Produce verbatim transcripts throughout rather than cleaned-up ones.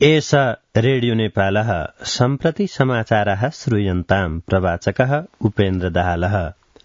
एष रेडियो नेपालः सम्प्रति समाचाराः श्रूयन्ताम् प्रवाचकः उपेन्द्र दाहालः।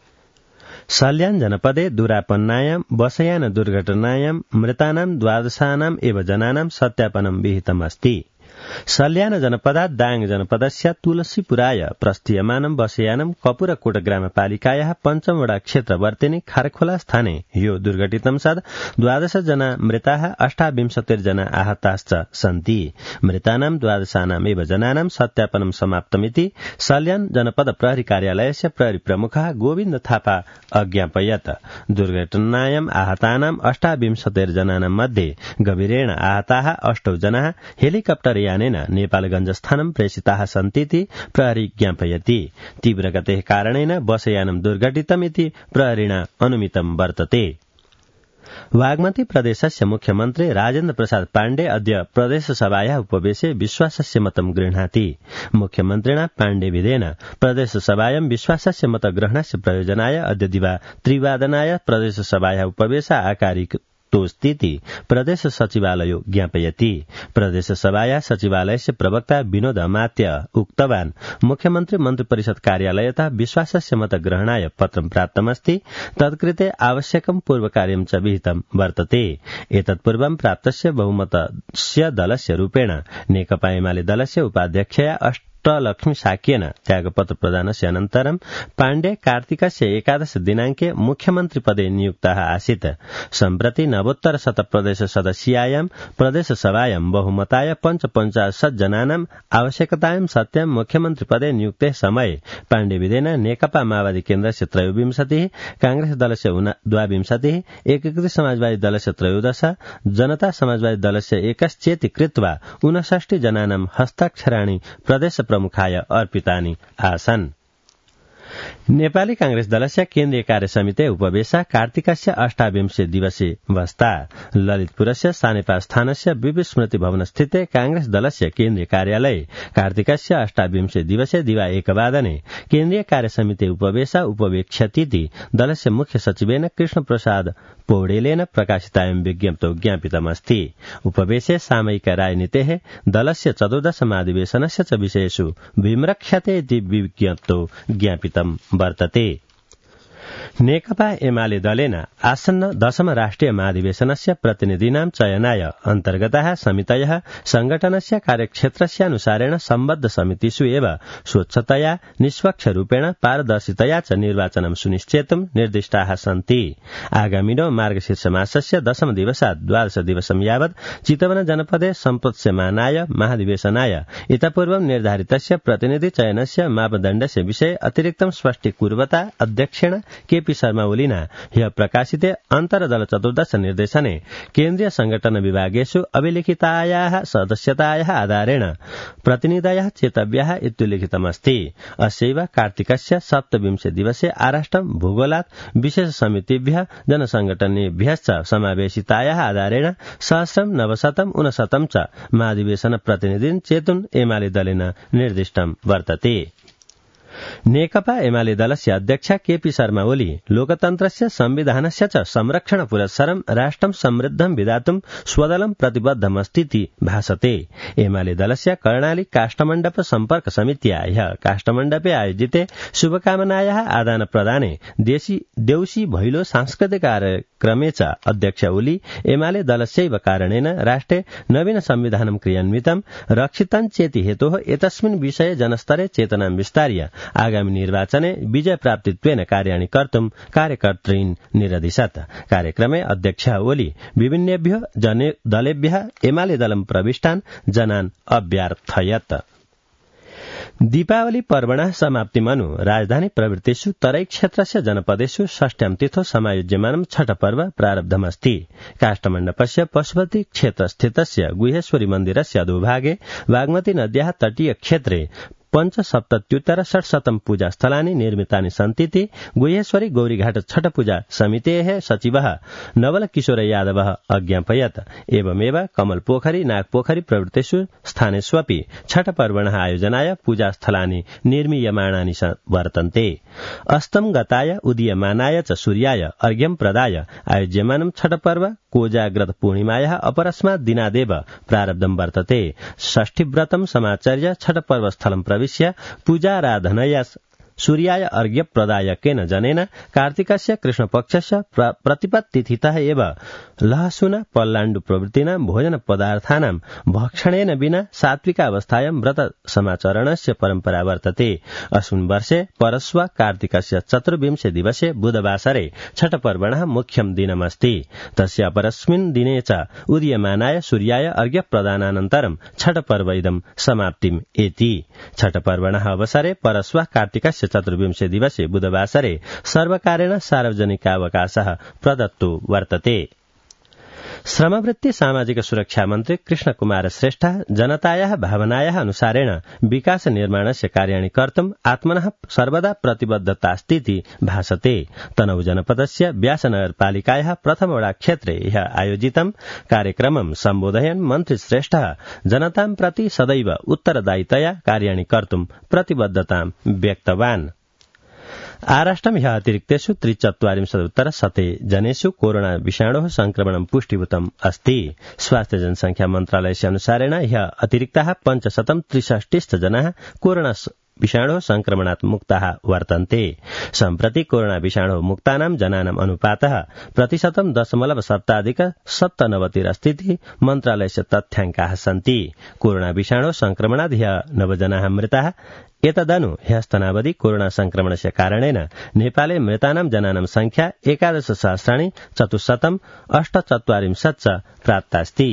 सल्यान जनपदे दुरापन्नायां बसयान दुर्घटनायां मृतानां द्वादशानाम् एव जनानां सत्यापनं विहितम् अस्ति। सल्यान जनपदात् दाङ जनपदस्य तुलसीपुराय प्रस्थीयमानं बसयानं कपुरकोट ग्रामपालिकायाः पञ्चम वडा क्षेत्र वर्तेनी खारखोला स्थाने यो दुर्घटितं सद् द्वादश जना मृताः अष्टाविंशतिर्जना आहताश्च सन्ति। मृतानां द्वादशानामेव जनानां सत्यापनं समाप्तमिति सल्यान जनपद प्रहरी कार्यालयस्य प्रहरी प्रमुखः गोविन्द थापा अज्ञापयत्। दुर्घटनायाम् आहतानां अष्टाविंशतिर्जनानां मध्ये गभीरेण आहताः अष्टौ जनाः हेलिकप्टर यानेन नेपालगञ्ज स्थानं प्रेषिताः सन्तीति प्रहरी ज्ञापयति। तीव्रगतेः कारणेन बसयानं दुर्घटितमिति प्रहरिणा अनुमितं वर्तते। वागमती प्रदेशस्य मुख्यमन्त्री राजेन्द्र प्रसाद पाण्डे अद्य प्रदेशसभायाः उपवेशे विश्वासस्य मतं गृह्णाति। मुख्यमन्त्रिणा पाण्डेविधेन प्रदेशसभायां विश्वासस्य मतग्रहणस्य प्रयोजनाय अद्य दिवा त्रिवादनाय प्रदेशसभायाः उपवेश आकारितोऽस्तीति प्रदेश सचिवालयो ज्ञापयति। प्रदेशसभायाः सचिवालयस्य प्रवक्ता विनोद अमात्य उक्तवान् मुख्यमन्त्री मन्त्रिपरिषद कार्यालयतः विश्वासस्य मतग्रहणाय पत्रं प्राप्तमस्ति। तत्कृते आवश्यकं पूर्वकार्यं च विहितं वर्तते। एतत्पूर्वं प्राप्तस्य बहुमतस्य दलस्य रूपेण नेकपा एमाले दलस्य उपाध्यक्षया अष्ट लक्ष्मी साक्येन त्यागपत्र प्रदानस्य अनन्तरं पाण्डे कार्तिकस्य एकादश दिनाङ्के मुख्यमन्त्रिपदे नियुक्तः आसीत्। सम्प्रति नवोत्तर शत प्रदेश सदस्यायां प्रदेशसभायां बहुमताय पञ्चपञ्चाशत् जनानाम् आवश्यकतायां सत्यां मुख्यमन्त्रिपदे नियुक्ते समये पाण्डेविधेन नेकपा माओवादी केन्द्रस्य त्रयोविंशतिः, कांग्रेस दलस्य द्वाविंशतिः, एकीकृत समाजवादी दलस्य त्रयोदश, जनता समाजवादी दलस्य एकश्चेति कृत्वा ऊनषष्टि जनानां हस्ताक्षराणि प्रदेश प्रमुखाय अर्पितानि आसन्। नेपाली कांग्रेस दलस्य केन्द्रीय कार्यसमिते उपवेश कार्तिकस्य अष्टाविंशे दिवसे वस्ता ललितपुरस्य सानेपा स्थानस्य विवि स्मृति भवनस्थिते कांग्रेस दलस्य केन्द्रीय कार्यालये कार्तिकस्य अष्टाविंशे दिवसे दिवा एकवादने केन्द्रीय कार्यसमिते उपवेश उपवेक्ष्यतीति दलस्य मुख्य सचिवेन कृष्ण प्रसाद पौडेलेन प्रकाशितायां विज्ञप्तौ ज्ञापितमस्ति। उपवेशे सामयिक राजनीतेः दलस्य चतुर्दश महाधिवेशनस्य च विषयेषु विमृक्ष्यते इति विज्ञप्तौ ज्ञापितं वर्तते। नेकपा एमाले दलेन आसन्न दशम राष्ट्रिय महाधिवेशनस्य प्रतिनिधीनां चयनाय अन्तर्गताः समितयः संगठनस्य कार्यक्षेत्रस्यानुसारेण सम्बद्ध समितिषु एव स्वच्छतया निष्पक्षरूपेण पारदर्शितया च निर्वाचनं सुनिश्चेतुं निर्दिष्टाः सन्ति। आगामिनो मार्गशीर्ष मासस्य दशम दिवसात् द्वादश दिवसं यावत् चितवन जनपदे सम्पत्स्यमानाय महाधिवेशनाय इतपूर्वं निर्धारितस्य प्रतिनिधि चयनस्य मापदण्डस्य विषये अतिरिक्तं स्पष्टीकुर्वता अध्यक्षेण केपी शर्मा ओलीना ह्यः प्रकाशिते अन्तर्दल चतुर्दश निर्देशने केन्द्रीय संगठन विभागेषु अभिलिखितायाः सदस्यतायाः आधारेण प्रतिनिधयः चेतव्याः इत्युल्लिखितमस्ति। अस्यैव कार्तिकस्य सप्तविंशे दिवसे आराष्ट्रं भूगोलात् विशेष समितिभ्यः जनसंगठनेभ्यश्च समावेशितायाः आधारेण सहस्रं नवशतं ऊनशतं च महाधिवेशन प्रतिनिधीन् चेतुम् एमाले दलेन निर्दिष्टं वर्तते। नेकपा एमाले दलस्य अध्यक्ष केपी शर्मा ओली लोकतन्त्रस्य संविधानस्य च संरक्षण पुरस्सरं राष्ट्रं समृद्धं विधातुं स्वदलं प्रतिबद्धमस्तीति भासते। एमाले दलस्य कर्णाली काष्ठमण्डप सम्पर्क समित्या ह्यः काष्ठमण्डपे आयोजिते शुभकामनायाः आदान प्रदाने देशी देउसी भैलो सांस्कृतिक कार्यक्रमे च अध्यक्ष ओली एमाले दलस्यैव कारणेन राष्ट्रे नवीन संविधानं क्रियान्वितं रक्षितं चेति हेतोः एतस्मिन् विषये जनस्तरे चेतनां विस्तार्य आगामी निर्वाचने विजय प्राप्तित्वेन कार्याणि कर्तुं कार्यकर्तॄन् निरदिशत्। कार्यक्रमे अध्यक्ष ओली विभिन्नेभ्यो दलेभ्यः एमाले दलं प्रविष्टान् जनान् अभ्यर्थयत्। दीपावली पर्वणः समाप्तिमनु राजधानी प्रवृत्तिषु तराई क्षेत्रस्य जनपदेषु षष्ठ्यां तिथौ समायोज्यमानं छठ पर्व प्रारब्धमस्ति। काष्ठमण्डपस्य पशुपति क्षेत्रस्थितस्य गुहेश्वरी मन्दिरस्य अधोभागे बागमती नद्याः तटीय क्षेत्रे पञ्चसप्तत्युत्तर षट्शतं पूजा स्थलानि निर्मितानि सन्तीति गुह्येश्वरी गौरीघाट छठ पूजा समितेः सचिवः नवल किशोर यादवः अज्ञापयत्। एवमेव कमल पोखरी नागपोखरी प्रभृतिषु स्थानेष्वपि छठ पर्वणः आयोजनाय पूजा स्थलानि निर्मीयमाणानि वर्तन्ते। अस्तम गताय उदीयमानाय च सूर्याय अर्घ्यं प्रदाय आयोज्यमानं छठ पर्व कोजाग्रत पूर्णिमायाः अपरस्मात् दिनादेव प्रारब्धं वर्तते। षष्ठीव्रतं समाचर्य छठ पर्व स्थलं प्रविश्य पूजाराधनया सूर्याय अर्घ्य प्रदायकेन जनेन कार्तिकस्य कृष्णपक्षस्य प्रतिपत्तिथितः एव लहसुन पल्लाण्डु प्रभृतीनां भोजन पदार्थानां भक्षणेन विना सात्विकावस्थायां व्रत समाचरणस्य परम्परा वर्तते। अस्मिन् वर्षे परस्व कार्तिकस्य चतुर्विंशे दिवसे बुधवासरे छठ पर्वणः मुख्यं दिनमस्ति। तस्य अपरस्मिन् दिने च उदीयमानाय सूर्याय अर्घ्य प्रदानानन्तरं छठ पर्व इदं समाप्तिम् एति। छठ पर्वणः अवसरे परस्व कार्तिकस्य चतुर्विंशे दिवसे बुधवासरे सर्वकारेण सार्वजनिकावकाशः प्रदत्तो वर्तते। श्रमवृत्ति सामाजिक सुरक्षा मन्त्री कृष्ण कुमार श्रेष्ठ जनतायाः भावनायाः अनुसारेण विकास निर्माणस्य कार्याणि कर्तुम् आत्मनः सर्वदा प्रतिबद्धतास्तीति भासते। तनहु जनपदस्य व्यासनगरपालिकायाः प्रथमवडा क्षेत्रे ह्यः आयोजितं कार्यक्रमं सम्बोधयन् मन्त्री श्रेष्ठः जनतां प्रति सदैव उत्तरदायितया कार्याणि कर्तुम् प्रतिबद्धतां व्यक्तवान्। आराष्ट्रं ह्यः अतिरिक्तेषु त्रिचत्वारिंशदुत्तर शते जनेषु कोरोना विषाणोः संक्रमणं पुष्टिभूतम् अस्ति। स्वास्थ्य जनसंख्या मन्त्रालयस्य अनुसारेण ह्यः अतिरिक्ताः पञ्चशतं त्रिषष्टिश्च जनाः कोरोना विषाणोः संक्रमणात् मुक्ताः वर्तन्ते। सम्प्रति कोरोना विषाणोः मुक्तानां जनानाम् अनुपातः प्रतिशतं दशमलव सप्ताधिक सप्तनवतिरस्तीति मन्त्रालयस्य तथ्याङ्काः सन्ति। कोरोना विषाणोः संक्रमणात् ह्यः नवजनाः मृताः। एतदनु ह्यस्तनावधि कोरोना संक्रमणस्य कारणेन नेपाले मृतानां जनानां संख्या एकादश सहस्राणि चतुश्शतम् अष्टचत्वारिंशत् च प्राप्तास्ति।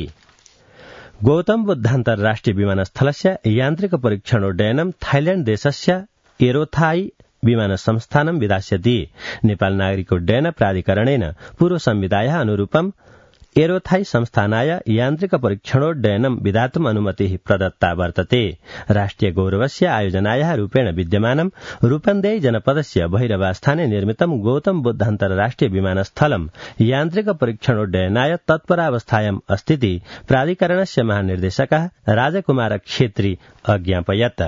गौतम बुद्धान्तर्राष्ट्रिय विमानस्थलस्य यान्त्रिक परीक्षणोड्डयनं थाइल्याण्ड देशस्य एरोथाई विमान संस्थानं विधास्यति। नेपाल नागरिकोड्डयन प्राधिकरणेन पूर्व संविधायाः अनुरूपम् एरोथाई संस्थानाय यान्त्रिक परीक्षणोड्डयनं विधातुम् अनुमतिः प्रदत्ता वर्तते। राष्ट्रिय गौरवस्य आयोजनायाः रूपेण विद्यमानं रूपन्देही जनपदस्य भैरवास्थाने निर्मितं गौतम बुद्धान्तर्राष्ट्रिय विमानस्थलं यान्त्रिक परीक्षणोड्डयनाय तत्परावस्थायाम् अस्तीति प्राधिकरणस्य महानिर्देशकः राजकुमार क्षेत्री अज्ञापयत्।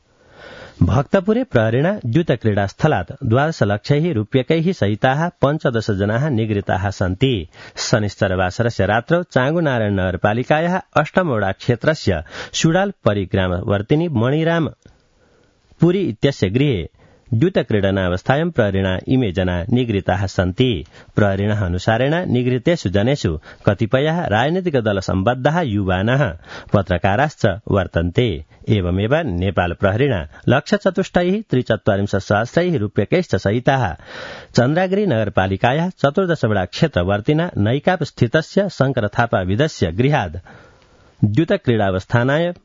भक्तपुरे प्रहरेण द्यूतक्रीडास्थलात् द्वादशलक्षैः रूप्यकैः सहिताः पञ्चदश जनाः निगृहीताः सन्ति। शनिश्चरवासरस्य रात्रौ चांगुनारायण नगरपालिकायाः अष्टमवडा क्षेत्रस्य सुडाल परिग्रामवर्तिनी मणिराम पुरी इत्यस्य गृहे द्यूतक्रीडनावस्थायां प्रहरेण इमे जना निगृहीताः सन्ति। प्रहरेणः अनुसारेण निगृहीतेषु जनेषु कतिपयः राजनीतिक दल सम्बद्धाः युवानः पत्रकाराश्च वर्तन्ते। एवमेव नेपाल प्रहरेण लक्षचतुष्टैः त्रिचत्वारिंशत् सहस्रैः रूप्यकैश्च सहिताः चन्द्रागिरी नगरपालिकायाः चतुर्दशवडा क्षेत्रवर्तिना नैकाप स्थितस्य शंकर थापा विधस्य गृहाद् द्यूतक्रीडावस्थानाय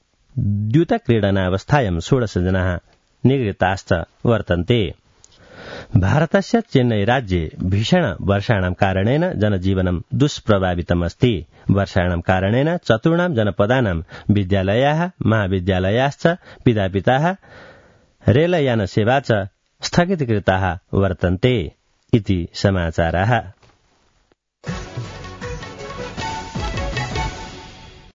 द्यूतक्रीडनावस्थायां षोडश जनाः निगृहीताश्च वर्तन्ते। भारतस्य चेन्नई राज्ये भीषण वर्षाणां कारणेन जनजीवनं दुष्प्रभावितमस्ति। वर्षाणां कारणेन चतुर्णां जनपदानां विद्यालयाः महाविद्यालयाश्च पिधापिताः रेलयानसेवा च स्थगितीकृताः वर्तन्ते इति समाचाराः।